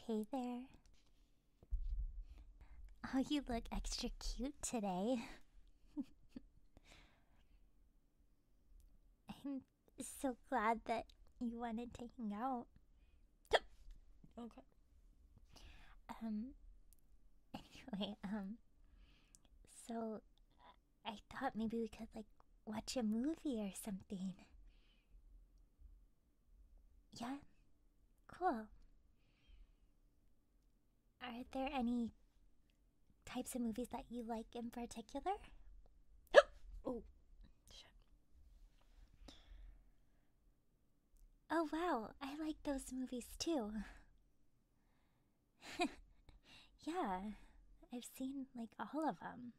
Hey there. Oh, you look extra cute today. I'm so glad that you wanted to hang out. Okay. Um, anyway, so I thought maybe we could, like, watch a movie or something. Yeah? Cool. Are there any types of movies that you like in particular? Oh, shit. Oh, wow, I like those movies too. Yeah, I've seen, like, all of them.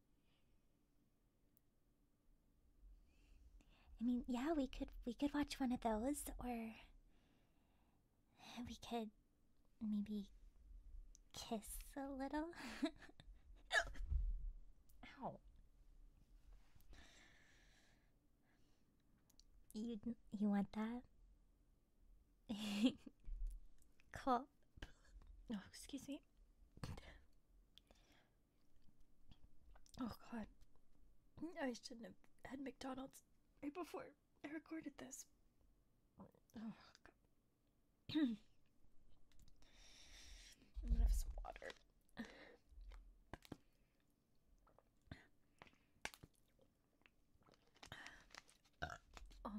I mean, yeah, we could watch one of those, or we could maybe kiss a little. Ow. You want that? Cool. Oh, excuse me. Oh, God. I shouldn't have had McDonald's right before I recorded this. Oh, God. I'm gonna have some water. Oh.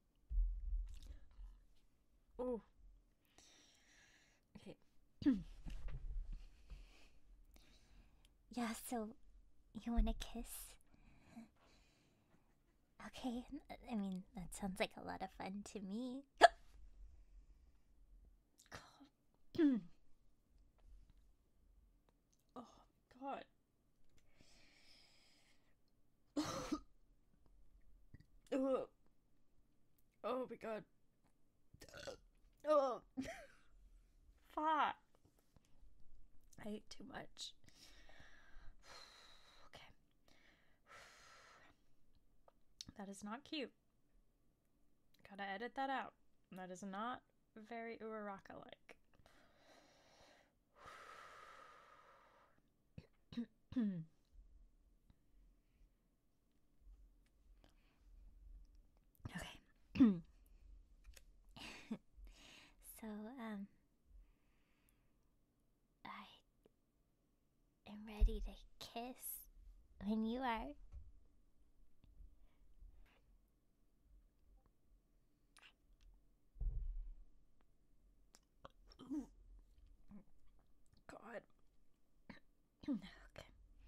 Oh. Okay. Yeah, so you want to kiss? Okay, I mean, that sounds like a lot of fun to me. Oh, God. Oh. Oh, my God. Oh. Fuck. I ate too much. Okay. That is not cute. Gotta edit that out. That is not very Uraraka like. Okay. So, I am ready to kiss when you are. God. Okay.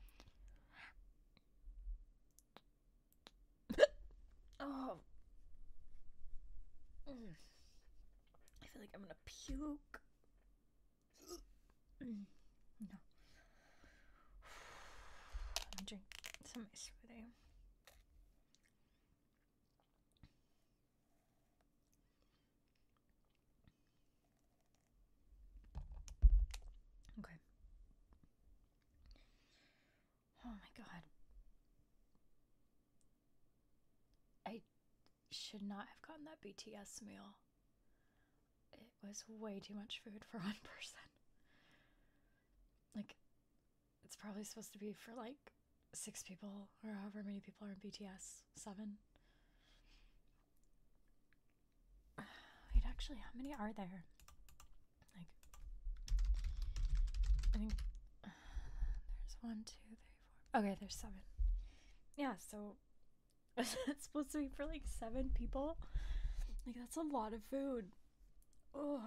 Oh. I feel like I'm gonna puke. No. Let me drink some of my smoothie. Okay. Oh my God. I should not have gotten that BTS meal. It was way too much food for one person. Like, it's probably supposed to be for like 6 people or however many people are in BTS. 7. Wait, actually, how many are there? Like, I think there's 1, 2, 3, 4. Okay, there's 7. Yeah, so it's supposed to be for like 7 people. Like, that's a lot of food. Oh.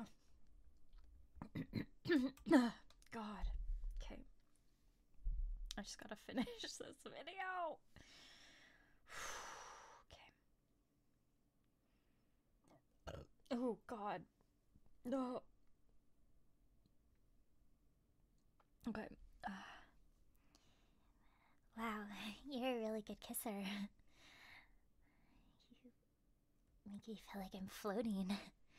God. Okay. I just gotta finish this video. Okay. Oh, God. No. Okay. Wow, you're a really good kisser. You make me feel like I'm floating.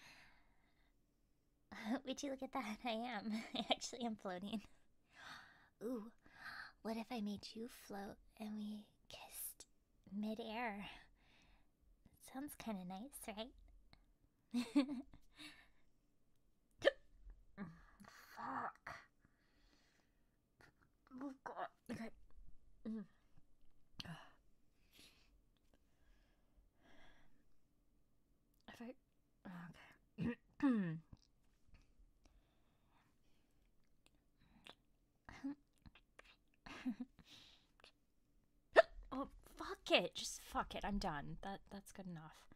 Would you look at that? I am. I actually am floating. Ooh, what if I made you float and we kissed mid-air? Sounds kind of nice, right? I... Okay. Oh, fuck it. Just fuck it. I'm done. That's good enough.